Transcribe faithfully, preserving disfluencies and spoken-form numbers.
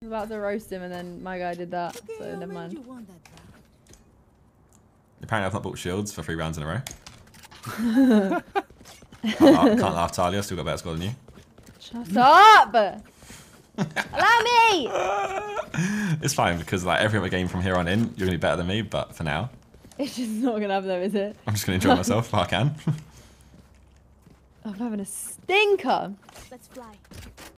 was about to roast him and then my guy did that, so never mind. Apparently I've not bought shields for three rounds in a row. can't, laugh, can't laugh, Talia. Still got a better score than you. Shut up! Allow me! It's fine because like every other game from here on in, you're gonna be better than me. But for now, it's just not gonna happen though, is it? I'm just gonna enjoy myself if I can. I'm having a stinker. Let's fly.